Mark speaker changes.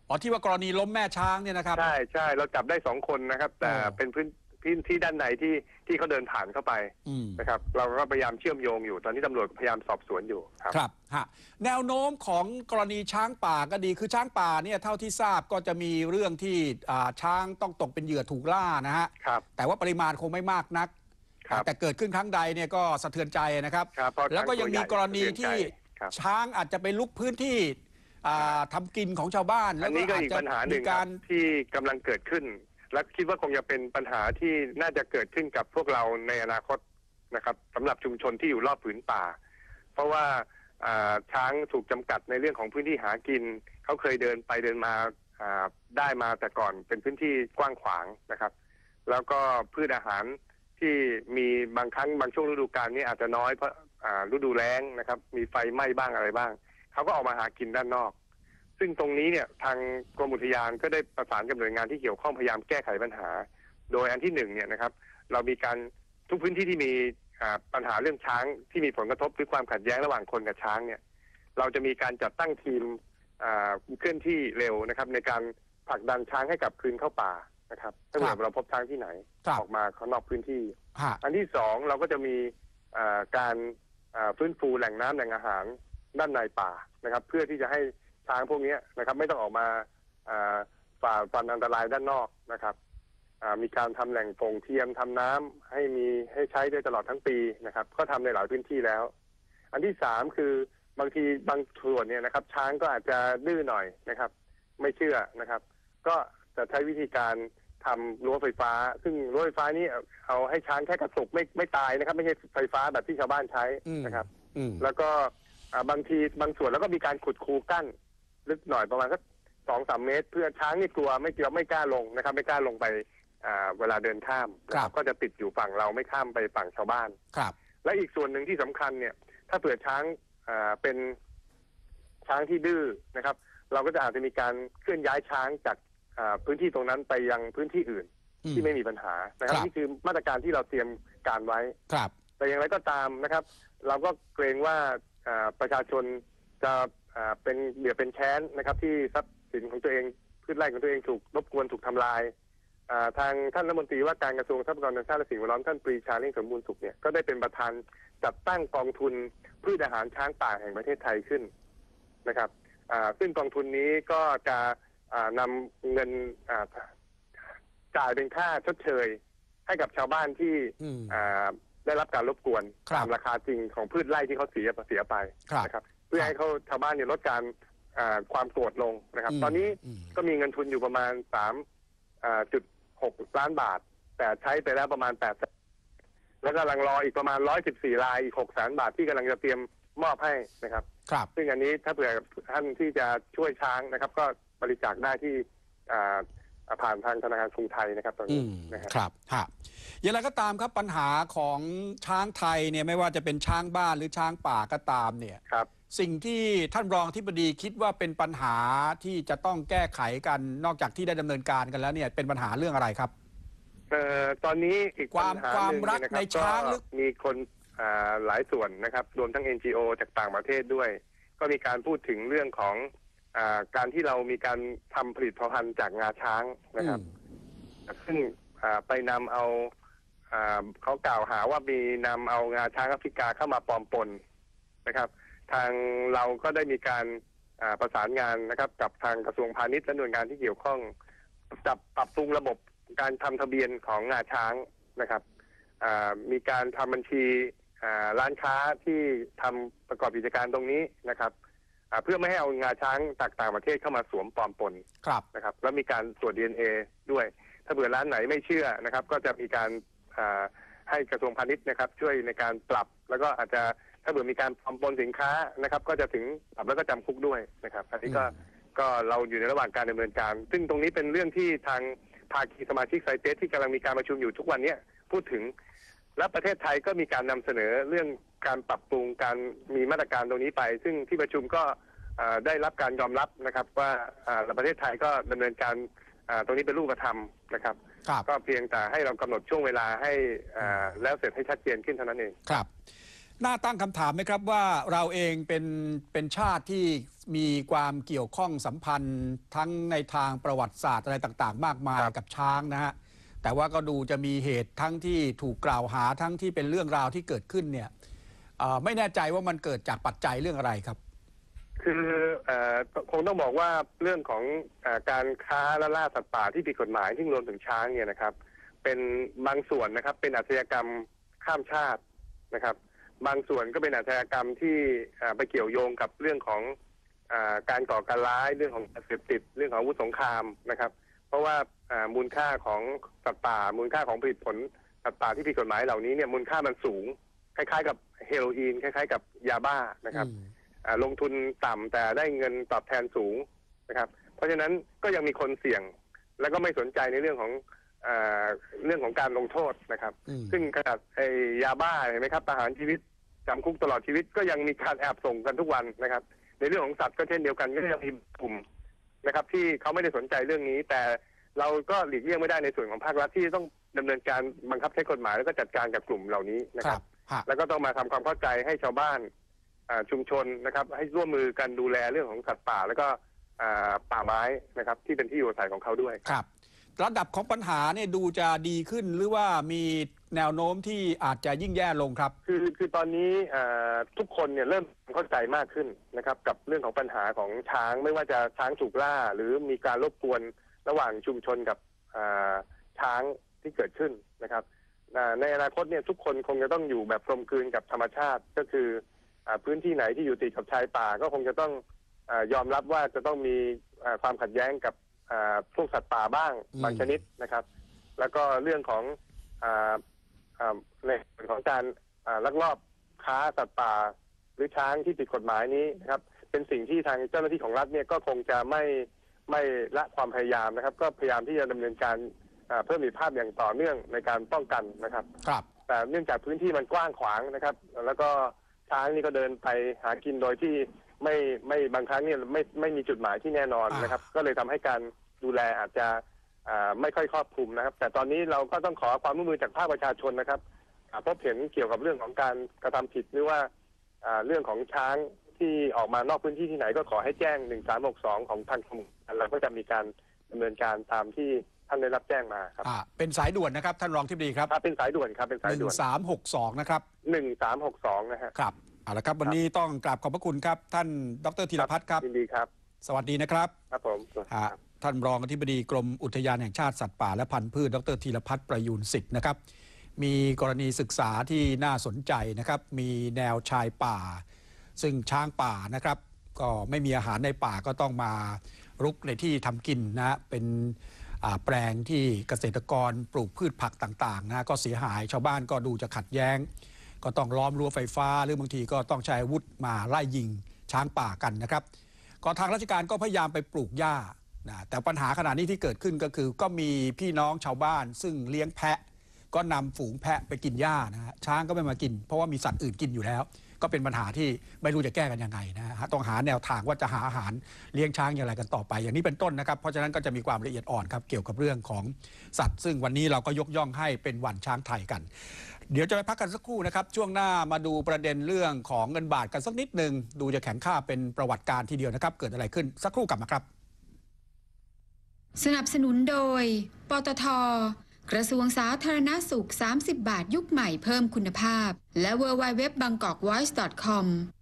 Speaker 1: อ๋อที่ว่ากรณีล้มแม่ช้างเนี่ยนะครับ
Speaker 2: ใช่ใช่เราจับได้2 คนนะครับแต่เป็นพื้นที่ด้านในที่เขาเดินผ่านเข้าไปนะครับเราก็พยายามเชื่อมโยงอยู่ตอนนี้ตำรวจพยายามสอบสวนอยู่
Speaker 1: ครับฮะแนวโน้มของกรณีช้างป่าก็ดีคือช้างป่าเนี่ยเท่าที่ทราบก็จะมีเรื่องที่ช้างต้องตกเป็นเหยื่อถูกล่านะฮะแต่ว่าปริมาณคงไม่มากนักแต่เกิดขึ้นครั้งใดเนี่ยก็สะเทือนใจนะครับแล้วก็ยังมีกรณีที่ช้างอาจจะไปลุกพื้นที่ทำกินของชาวบ้าน
Speaker 2: แล้วก็อีกปัญหาหนึ่งที่กำลังเกิดขึ้นและคิดว่าคงจะเป็นปัญหาที่น่าจะเกิดขึ้นกับพวกเราในอนาคตนะครับสำหรับชุมชนที่อยู่รอบผืนป่าเพราะว่าช้างถูกจำกัดในเรื่องของพื้นที่หากินเขาเคยเดินไปเดินมาได้มาแต่ก่อนเป็นพื้นที่กว้างขวางนะครับแล้วก็พืชอาหารที่มีบางครั้งบางช่วงฤดูกาลนี้อาจจะน้อยเพราะฤดูแล้งนะครับมีไฟไหม้บ้างอะไรบ้างเขาก็ออกมาหากินด้านนอกซึ่งตรงนี้เนี่ยทางกรมอุทยานก็ได้ประสานกับหน่วยงานที่เกี่ยวข้องพยายามแก้ไขปัญหาโดยอันที่1เนี่ยนะครับเรามีการทุกพื้นที่ที่มีปัญหาเรื่องช้างที่มีผลกระทบหรือความขัดแย้งระหว่างคนกับช้างเนี่ยเราจะมีการจัดตั้งทีมเคลื่อนที่เร็วนะครับในการผลักดันช้างให้กลับคืนเข้าป่านะครับถ้าเกิดเราพบช้างที่ไหนออกมาข้างนอกพื้นที่อันที่2เราก็จะมีการฟื้นฟูแหล่งน้ำแหล่งอาหารด้านในป่านะครับเพื่อที่จะให้ช้างพวกนี้นะครับไม่ต้องออกมาฝ่าฟันอันตรายด้านนอกนะครับมีการทำแหล่งโป่งเทียมทำน้ำให้ใช้ได้ตลอดทั้งปีนะครับก็ทำในหลายพื้นที่แล้วอันที่3คือบางทีบางส่วนเนี่ยนะครับช้างก็อาจจะดื้อหน่อยนะครับไม่เชื่อนะครับก็จะใช้วิธีการทำรั้วไฟฟ้าซึ่งรั้วไฟฟ้านี้เอาให้ช้างแค่กระตุกไม่ตายนะครับไม่ใช่ไฟฟ้าแบบที่ชาวบ้านใช้นะครับแล้วก็บางทีบางส่วนแล้วก็มีการขุดคูกั้นลึกหน่อยประมาณสัก2-3 เมตรเพื่อช้างนี่กลัวไม่กล้าลงนะครับไม่กล้าลงไปเวลาเดินข้ามนะครับก็จะติดอยู่ฝั่งเราไม่ข้ามไปฝั่งชาวบ้านและอีกส่วนหนึ่งที่สำคัญเนี่ยถ้าเปิดช้างเป็นช้างที่ดื้อนะครับเราก็จะอาจจะมีการเคลื่อนย้ายช้างจากพื้นที่ตรงนั้นไปยังพื้นที่อื่นที่ไม่มีปัญหานะครับนี่คือมาตรการที่เราเตรียมการไว้แต่อย่างไรก็ตามนะครับเราก็เกรงว่าประชาชนจะเป็นเหยื่อเป็นแค้นนะครับที่ทรัพย์สินของตัวเองพืชไร่ของตัวเองถูกรบกวนถูกทำลายทางท่านรัฐมนตรีว่าการกระทรวงทรัพยากรธรรมชาติและสิ่งแวดล้อมท่านปรีชา ลิ่งสมบูรณ์สุขเนี่ยก็ได้เป็นประธานจัดตั้งกองทุนพืชอาหารช้างป่าแห่งประเทศไทยขึ้นนะครับซึ่งกองทุนนี้ก็จะนำเงินจ่ายเป็นค่าชดเชยให้กับชาวบ้านที่ได้รับการรบกวนตามราคาจริงของพืชไร่ที่เขาเสียไปนะครับเพื่อให้ชาวบ้านเนี่ยลดการความโกรธลงนะครับตอนนี้ก็มีเงินทุนอยู่ประมาณ3.6 ล้านบาทแต่ใช้ไปแล้วประมาณ8แล้วก็กำลังรออีกประมาณ114 รายอีก600,000 บาทที่กำลังจะเตรียมมอบให้นะครับซึ่งอันนี้ถ้าเผื่อท่านที่จะช่วยช้างนะครับก็บริจาคได้ที่ผ่านทางธนาคารกรุงไทยนะครับตอนนี้
Speaker 1: นะครับอย่างไรก็ตามครับปัญหาของช้างไทยเนี่ยไม่ว่าจะเป็นช้างบ้านหรือช้างป่าก็ตามเนี่ยสิ่งที่ท่านรองอธิบดีคิดว่าเป็นปัญหาที่จะต้องแก้ไขกันนอกจากที่ได้ดำเนินการกันแล้วเนี่ยเป็นปัญหาเรื่องอะไรครับ
Speaker 2: ตอนนี้อีก
Speaker 1: ความรักในช้าง
Speaker 2: มีคนหลายส่วนนะครับรวมทั้ง NGO จากต่างประเทศด้วยก็มีการพูดถึงเรื่องของการที่เรามีการทำผลิตภัณฑ์จากงาช้างนะครับซึ่งไปนำเอาเขากล่าวหาว่ามีนำเอางาช้างแอฟริกาเข้ามาปลอมปนนะครับทางเราก็ได้มีการประสานงานนะครับกับทางกระทรวงพาณิชย์และหน่วยงานที่เกี่ยวข้องปรับปรุงระบบการทำทะเบียนของงาช้างนะครับมีการทำบัญชีร้านค้าที่ทำประกอบกิจการตรงนี้นะครับเพื่อไม่ให้เอางาช้างจากต่างประเทศเข้ามาสวมปลอมปนนะครับแล้วมีการตรวจ DNA ด้วยถ้าเผื่อร้านไหนไม่เชื่อนะครับก็จะมีการให้กระทรวงพาณิชย์นะครับช่วยในการปรับแล้วก็อาจจะถ้าเผื่อมีการปลอมปนสินค้านะครับก็จะถึงปรับแล้วก็จำคุกด้วยนะครับอันนี้ก็เราอยู่ในระหว่างการดำเนินการซึ่งตรงนี้เป็นเรื่องที่ทางภาคีสมาชิกไซเตสที่กำลังมีการประชุมอยู่ทุกวันนี้พูดถึงและประเทศไทยก็มีการนำเสนอเรื่องการปรับปรุงการมีมาตรการตรงนี้ไปซึ่งที่ประชุมก็ได้รับการยอมรับนะครับว่าประเทศไทยก็ดำเนินการตรงนี้เป็นรูปธรรมนะครับก็เพียงแต่ให้เรากำหนดช่วงเวลาให้แล้วเสร็จให้ชัดเจนขึ้นเท่านั้นเอง
Speaker 1: ครับน่าตั้งคำถามไหมครับว่าเราเองเป็นชาติที่มีความเกี่ยวข้องสัมพันธ์ทั้งในทางประวัติศาสตร์อะไรต่างๆ มากมายกับช้างนะฮะแต่ว่าก็ดูจะมีเหตุทั้งที่ถูกกล่าวหาทั้งที่เป็นเรื่องราวที่เกิดขึ้นเนี่ยไม่แน่ใจว่ามันเกิดจากปัจจัยเรื่องอะไรครับ
Speaker 2: คือคงต้องบอกว่าเรื่องของการค้าและล่าสัตว์ป่าที่ผิดกฎหมายที่รวมถึงช้างเนี่ยนะครับเป็นบางส่วนนะครับเป็นอาชญากรรมข้ามชาตินะครับบางส่วนก็เป็นอาชญากรรมที่ไปเกี่ยวโยงกับเรื่องของการก่อการร้ายเรื่องของยาเสพติดเรื่องของอาวุธสงครามนะครับเพราะว่ามูลค่าของสัตว์ป่ามูลค่าของผลิตผลสัตว์ป่าที่ผิดกฎหมายเหล่านี้เนี่ยมูลค่ามันสูงคล้ายๆกับเฮโรอีนคล้ายๆกับยาบ้านะครับลงทุนต่ำแต่ได้เงินตอบแทนสูงนะครับเพราะฉะนั้นก็ยังมีคนเสี่ยงแล้วก็ไม่สนใจในเรื่องของการลงโทษนะครับซึ่งขนาดยาบ้าเห็นไหมครับประหารชีวิตจำคุกตลอดชีวิตก็ยังมีการแอบส่งกันทุกวันนะครับในเรื่องของสัตว์ก็เช่นเดียวกันก็ยังมีกลุ่มนะครับที่เขาไม่ได้สนใจเรื่องนี้แต่เราก็หลีกเลี่ยงไม่ได้ในส่วนของภาครัฐที่ต้องดำเนินการบังคับใช้กฎหมายแล้วก็จัดการกับกลุ่มเหล่านี้นะครับแล้วก็ต้องมาทำความเข้าใจให้ชาวบ้านชุมชนนะครับให้ร่วมมือกันดูแลเรื่องของสัตว์ป่าแล้วก็ป่าไม้นะครับที่เป็นที่อยู่อาศัยของเขาด้วย
Speaker 1: ครับระดับของปัญหาเนี่ยดูจะดีขึ้นหรือว่ามีแนวโน้มที่อาจจะยิ่งแย่ลงครับ
Speaker 2: คือตอนนี้ทุกคนเนี่ยเริ่มเข้าใจมากขึ้นนะครับกับเรื่องของปัญหาของช้างไม่ว่าจะช้างถูกล่าหรือมีการรบกวนระหว่างชุมชนกับช้างที่เกิดขึ้นนะครับในอนาคตเนี่ยทุกคนคงจะต้องอยู่แบบกลมกลืนกับธรรมชาติก็คือพื้นที่ไหนที่อยู่ติดกับชายป่าก็คงจะต้องยอมรับว่าจะต้องมีความขัดแย้งกับพวกสัตว์ป่าบ้างบางชนิดนะครับแล้วก็เรื่องของในส่วนของการลักลอบค้าสัตว์ป่าหรือช้างที่ผิดกฎหมายนี้นะครับเป็นสิ่งที่ทางเจ้าหน้าที่ของรัฐเนี่ยก็คงจะไม่ละความพยายามนะครับก็พยายามที่จะดำเนินการเพิ่มประสิทธิภาพอย่างต่อเนื่องในการป้องกันนะครับแต่เนื่องจากพื้นที่มันกว้างขวางนะครับแล้วก็ช้างนี่ก็เดินไปหากินโดยที่ไม่บางครั้งเนี่ยไม่มีจุดหมายที่แน่นอนนะครับก็เลยทำให้การดูแลอาจจะไม่ค่อยครอบคลุมนะครับแต่ตอนนี้เราก็ต้องขอความร่วมมือจากภาคประชาชนนะครับพบเห็นเกี่ยวกับเรื่องของการกระทำผิดหรือว่าเรื่องของช้างที่ออกมานอกพื้นที่ที่ไหนก็ขอให้แจ้ง1362ของทางกรมเราก็จะมีการดำเนินการตามที่ท่านได้รับแจ้งมาครับ
Speaker 1: เป็นสายด่วนนะครับท่านรองทิบดีครับ
Speaker 2: เป็นสายด่วนครับเป็นสายด่วน
Speaker 1: 1362นะครับ
Speaker 2: 1362นะฮะ
Speaker 1: ครับเอาละครับวันนี้ต้องกราบขอบพระคุณครับท่านดร.ธีรพัฒน์ครับ
Speaker 2: ยินดีครับ
Speaker 1: สวัสดีนะครับ
Speaker 2: ครับผม
Speaker 1: ท่านรองอธิบดีกรมอุทยานแห่งชาติสัตว์ป่าและพันธุ์พืชดร.ธีรพัฒน์ประยูรสิทธิ์นะครับมีกรณีศึกษาที่น่าสนใจนะครับมีแนวชายป่าซึ่งช้างป่านะครับก็ไม่มีอาหารในป่าก็ต้องมารุกในที่ทำกินนะเป็นแปลงที่เกษตรกรปลูกพืชผักต่างๆนะก็เสียหายชาวบ้านก็ดูจะขัดแย้งก็ต้องล้อมรั้วไฟฟ้าหรือบางทีก็ต้องใช้อาวุธมาไล่ยิงช้างป่ากันนะครับก็ทางราชการก็พยายามไปปลูกหญ้าแต่ปัญหาขณะนี้ที่เกิดขึ้นก็คือก็มีพี่น้องชาวบ้านซึ่งเลี้ยงแพะก็นำฝูงแพะไปกินหญ้านะฮะช้างก็ไม่มากินเพราะว่ามีสัตว์อื่นกินอยู่แล้วก็เป็นปัญหาที่ไม่รู้จะแก้กันยังไงนะฮะต้องหาแนวทางว่าจะหาอาหารเลี้ยงช้างอย่างไรกันต่อไปอย่างนี้เป็นต้นนะครับเพราะฉะนั้นก็จะมีความละเอียดอ่อนครับเกี่ยวกับเรื่องของสัตว์ซึ่งวันนี้เราก็ยกย่องให้เป็นวันช้างไทยกันเดี๋ยวจะไปพักกันสักครู่นะครับช่วงหน้ามาดูประเด็นเรื่องของเงินบาทกันสักนิดหนึ่งดูจะแข็งค่าเป็นประวัติการทีเดียวนะครับเกิดอะไรขึ้นสักครู่กลับมาครับ
Speaker 3: สนับสนุนโดยปตท.กระทรวงสาธารณสุข30 บาทยุคใหม่เพิ่มคุณภาพและ www.bangkokvoice.com